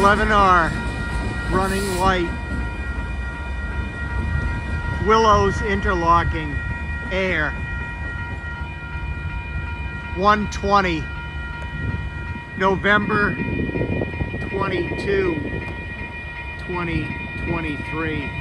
11R, running light. Willows Interlocking, Ayer. 120, November 22, 2023.